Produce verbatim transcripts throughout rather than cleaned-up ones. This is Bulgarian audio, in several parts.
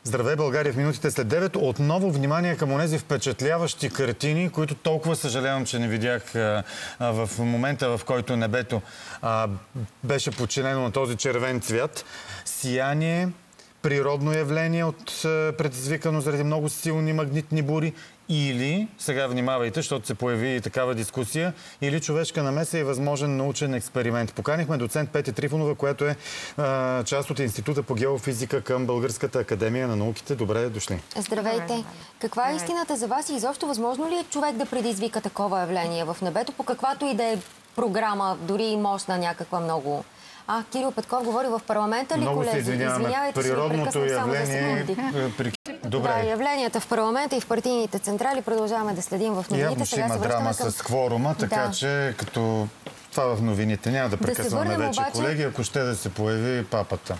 Здравей, България в минутите след девет. Отново внимание към онези впечатляващи картини, които толкова съжалявам, че не видях а, а, в момента, в който небето а, беше подчинено на този червен цвят. Сияние, природно явление, от, а, предизвикано заради много силни магнитни бури, или, сега внимавайте, защото се появи и такава дискусия, или човешка намеса и възможен научен експеримент. Поканихме доцент Петя Трифонова, която е а, част от Института по геофизика към Българската академия на науките. Добре дошли. Здравейте. Каква е истината за вас и изобщо възможно ли е човек да предизвика такова явление в небето, по каквато и да е програма, дори и мощна някаква много? А, Кирил Петков говори в парламента ли, много колеги? Се извиняваме. Извинявайте, природното явление... При... Добре. Да, явленията в парламента и в партийните централи продължаваме да следим в новините. Явно ще има драма към... с кворума, така да. че като това в новините няма да прекъсваме да вече, обаче... колеги, ако ще да се появи папата.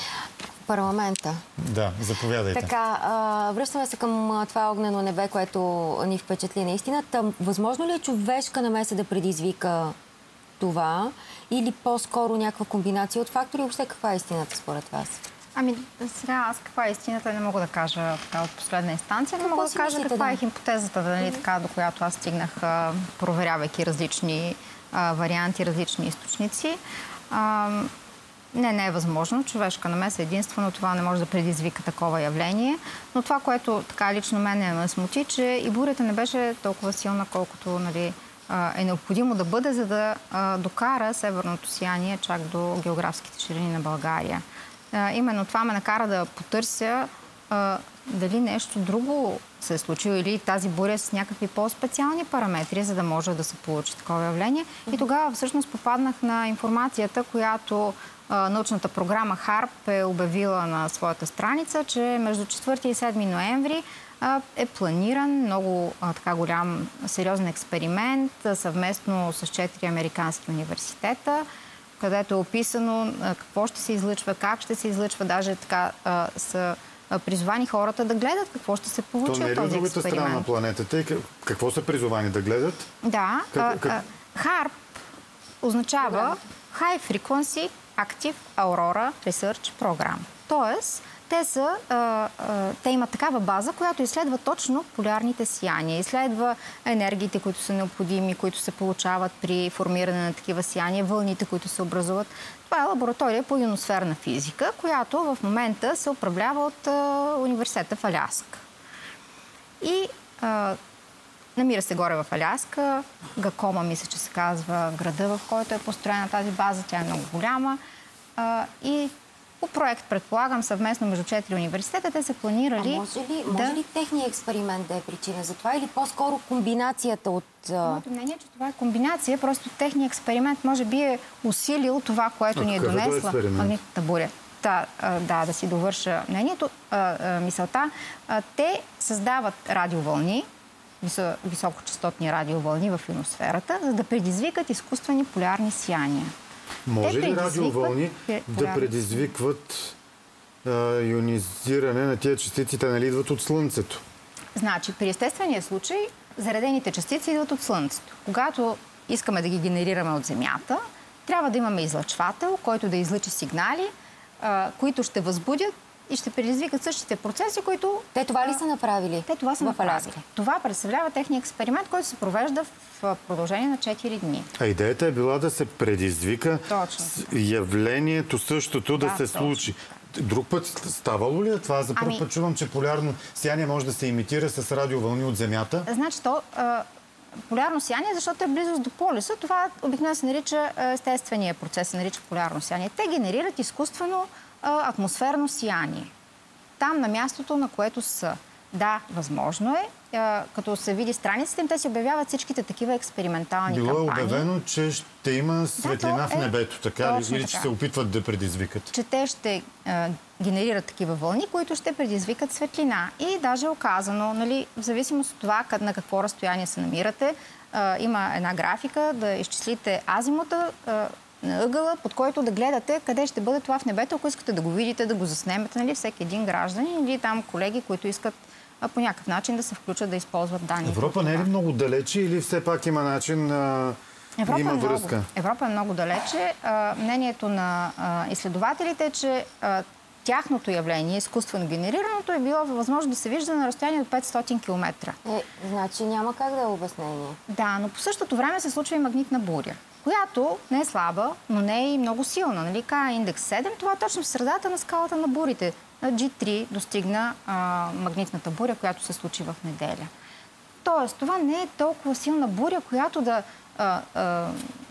Парламента. Да, заповядайте. Така, а, връщаме се към това огнено небе, което ни впечатли наистина. Там, възможно ли е човешка намеса да предизвика това или по-скоро някаква комбинация от фактори? Въобще каква е истината според вас? Ами сега аз каква е истината не мога да кажа така от последна инстанция, но мога да кажа каква да. е хипотезата, нали, така, до която аз стигнах, а, проверявайки различни а, варианти, различни източници. А, не, не е възможно. Човешка намеса единствено това не може да предизвика такова явление. Но това, което така лично мене ме смути, че и бурята не беше толкова силна, колкото, нали, е необходимо да бъде, за да а, докара северното сияние чак до географските ширини на България. А, именно това ме накара да потърся а, дали нещо друго се е случило или тази буря с някакви по-специални параметри, за да може да се получи такова явление. Mm-hmm. И тогава всъщност попаднах на информацията, която а, научната програма ХАРП е обявила на своята страница, че между четвърти и седми ноември е планиран много а, така голям, сериозен експеримент а, съвместно с четири американски университета, където е описано а, какво ще се излъчва, как ще се излъчва, даже така а, са а, призовани хората да гледат какво ще се получи от този експеримент. То не е ли другата страна на планетата? Какво са призовани да гледат? Да. Как, как... ХАРП означава High Frequency Active Aurora Research Program. Тоест, Те, са, а, а, те имат такава база, която изследва точно полярните сияния. Изследва енергиите, които са необходими, които се получават при формиране на такива сияния, вълните, които се образуват. Това е лаборатория по ионосферна физика, която в момента се управлява от а, университета в Аляска. И а, намира се горе в Аляска. Гакома, мисля, че се казва града, в който е построена тази база. Тя е много голяма. А, и по проект, предполагам, съвместно между четири университета, те са планирали... А може ли, може да... ли техният експеримент да е причина за това или по-скоро комбинацията от... Моето мнение, че това е комбинация. Просто техният експеримент може би е усилил това, което ни е донесла магнитната буря. Да, да, да си довърша мнението, мисълта. Те създават радиовълни, високочастотни радиовълни в ионосферата, за да предизвикат изкуствени полярни сияния. Може ли радиовълни да предизвикват а, ионизиране на тия частици, те нали идват от Слънцето? Значи, при естествения случай, заредените частици идват от Слънцето. Когато искаме да ги генерираме от Земята, трябва да имаме излъчвател, който да излъчи сигнали, а, които ще възбудят и ще предизвикат същите процеси, които... Те това ли са направили? Те това са направили. Това представлява техния експеримент, който се провежда в продължение на четири дни. А идеята е била да се предизвика точно явлението същото да, да се случи. Точно. Друг път ставало ли е това? За първ ами... път чувам, че полярно сияние може да се имитира с радиовълни от Земята. Значи то... А... полярно сияние, защото е близост до полюса. Това обикновено се нарича естествения процес, се нарича полярно сияние. Те генерират изкуствено атмосферно сияние. Там, на мястото, на което са. Да, възможно е. Като се види страниците им, те си обявяват всичките такива експериментални Било кампании. Било е обявено, че ще има светлина да, в небето, така ли? Или така. Че се опитват да предизвикат? Че те ще е, генерират такива вълни, които ще предизвикат светлина. И даже е оказано, нали, в зависимост от това на какво разстояние се намирате, е, има една графика да изчислите азимута, е, на ъгъла, под който да гледате къде ще бъде това в небето, ако искате да го видите, да го заснемете, нали, всеки един гражданин или там колеги, които искат а, по някакъв начин да се включат, да използват данните. Европа не е ли много далече или все пак има начин, а, Европа има е много, връзка? Европа е много далече. А, мнението на а, изследователите е, че а, тяхното явление, изкуствено генерираното, е било възможно да се вижда на разстояние до петстотин километра. Е, значи няма как да е обяснение. Да, но по същото време се случва и магнитна буря, която не е слаба, но не е и много силна. Нали? Ка индекс седем, това е точно в средата на скалата на бурите. На джи три достигна а, магнитната буря, която се случи в неделя. Тоест, това не е толкова силна буря, която да а, а,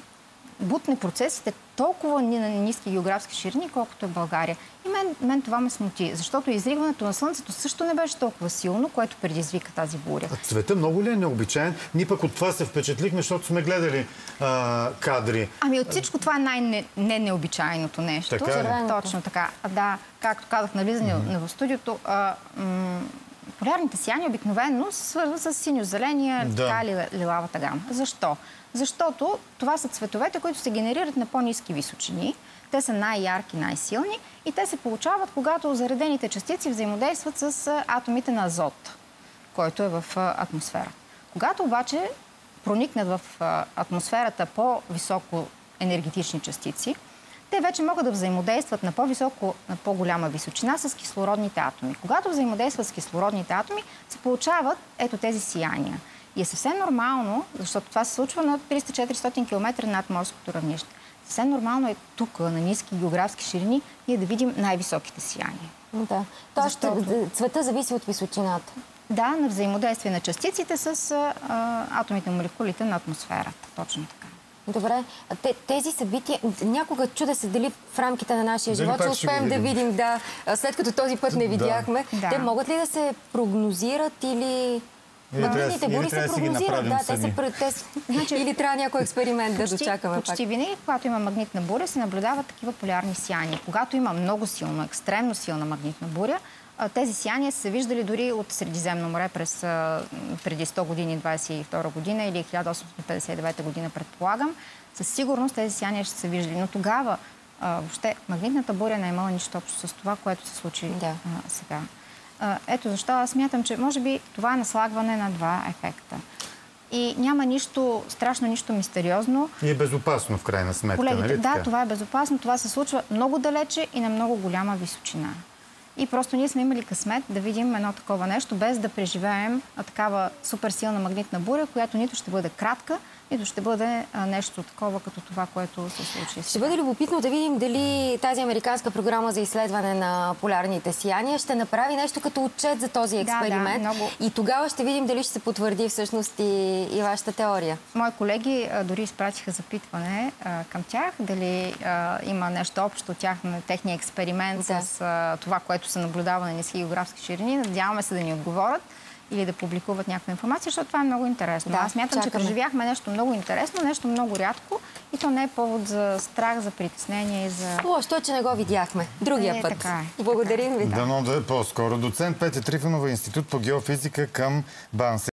бутне процесите толкова на ниски географски ширини, колкото е България. И мен, мен това ме смути, защото изригването на Слънцето също не беше толкова силно, което предизвика тази буря. А цвета много ли е необичайен? Ние пък от това се впечатлихме, защото сме гледали а, кадри. Ами от всичко това е най-необичайното нещо. Така ли? Точно така. А, да, както казах на влизане mm-hmm. в студиото, а, м- полярните сияния обикновено се свързват с синьо-зеления, да. така ли, лилавата гама. Защо? Защото това са цветовете, които се генерират на по-ниски височини. Те са най-ярки, най-силни и те се получават, когато заредените частици взаимодействат с атомите на азот, който е в атмосфера. Когато обаче проникнат в атмосферата по-високо енергетични частици, те вече могат да взаимодействат на по-високо, на по-голяма височина с кислородните атоми. Когато взаимодействат с кислородните атоми, се получават ето тези сияния. И е съвсем нормално, защото това се случва на триста-четиристотин километра над морското равнище. Съвсем нормално е тук, на ниски географски ширини, ние да видим най-високите сияния. Да. Тоест, Защото... цвета зависи от височината. Да, на взаимодействие на частиците с а, атомите на молекулите на атмосферата. Точно така. Добре. Те, тези събития, някога чудя се дали в рамките на нашия Дали живот ще успеем да видим, да, след като този път не видяхме. Да. Те могат ли да се прогнозират или... Магнитните бури се прогнозират, да, те са пред те. Значи, или трябва някой експеримент да дочакаме пак. Почти винаги, когато има магнитна буря, се наблюдават такива полярни сияния. Когато има много силно, екстремно силна магнитна буря, тези сияния са се виждали дори от Средиземно море през преди сто години, двадесет и втора година или хиляда осемстотин петдесет и девета година, предполагам. Със сигурност тези сияния ще се виждали. Но тогава въобще магнитната буря не е имала нищо общо с това, което се случи да. а, сега. Ето защо аз смятам, че може би това е наслагване на два ефекта. И няма нищо страшно, нищо мистериозно. И е безопасно в крайна сметка, Колегите, нали да, така? това е безопасно. Това се случва много далече и на много голяма височина. И просто ние сме имали късмет да видим едно такова нещо, без да преживеем такава суперсилна магнитна буря, която нито ще бъде кратка, нито ще бъде а, нещо такова, като това, което се случи. Ще бъде любопитно да видим дали тази американска програма за изследване на полярните сияния ще направи нещо като отчет за този експеримент. Да, да, много... И тогава ще видим дали ще се потвърди всъщност и, и вашата теория. Мои колеги а, дори изпратиха запитване а, към тях, дали а, има нещо общо тях на техния експеримент да. с а, това, което се наблюдава на ниски географски ширини. Надяваме се да ни отговорят или да публикуват някаква информация, защото това е много интересно. Да, аз смятам, че преживяхме нещо много интересно, нещо много рядко и то не е повод за страх, за притеснение и за... Лошо е, че не го видяхме. Другия е, път. Така е. Благодарим ви. Дано да е по-скоро. Доцент Петя Трифонова, Институт по геофизика към БАН.